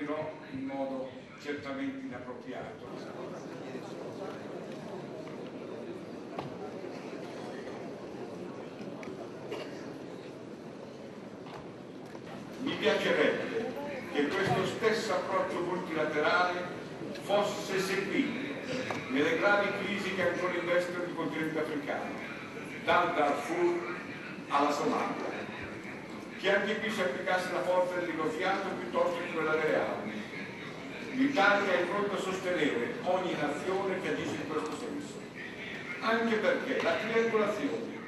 dirò in modo certamente inappropriato. Mi piacerebbe che questo stesso approccio multilaterale fosse seguito nelle gravi crisi che ancora investono il continente africano, dal Darfur alla Somalia, che anche qui si applicasse la forza del negoziato piuttosto che quella delle armi. L'Italia è pronta a sostenere ogni nazione che agisce in questo senso, anche perché la triangolazione